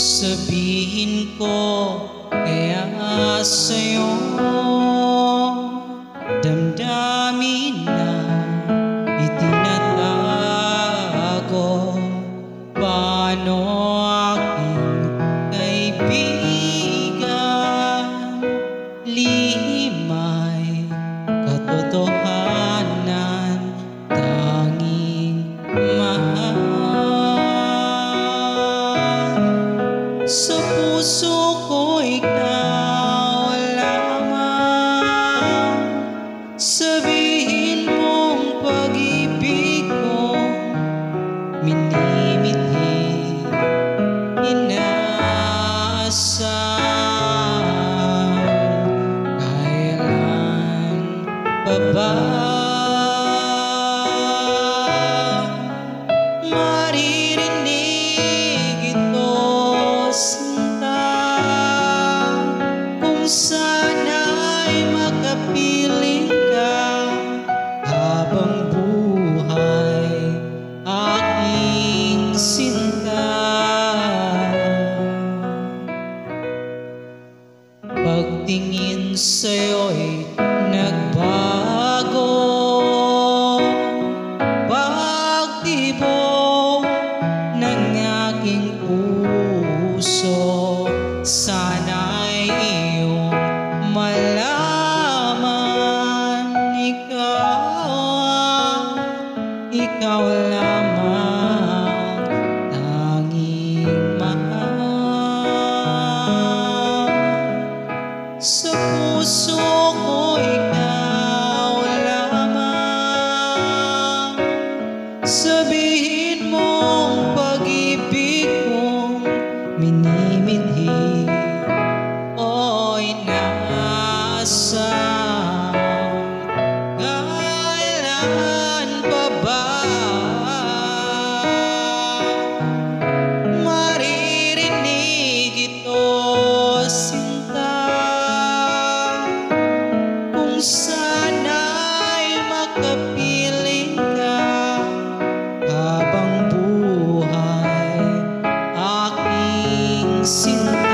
Sabihin ko kaya sa'yo, damdamin na itinatago. Paano aking kaibigan, lihim ay katotohanan, tanging mahal. Sa puso ko ikaw lamang, sabihin mong pag-ibig ko minimithi, inaasam. Kailan pa ba maririnig ito, sinta? Kung sana'y makapiling ka habang buhay, aking sinta. Pagtingin sa'yo'y nagbago, pagtibok ng aking puso. Sana'y iyong malaman, ikaw lamang, tanging mahal. Sa puso ko ikaw lamang, sabihin mong pag-ibig kong minimithi o inaasam. Kailan pa ba maririnig ito, sinta? Kung sana'y makapiling ka habang buhay, aking sinta.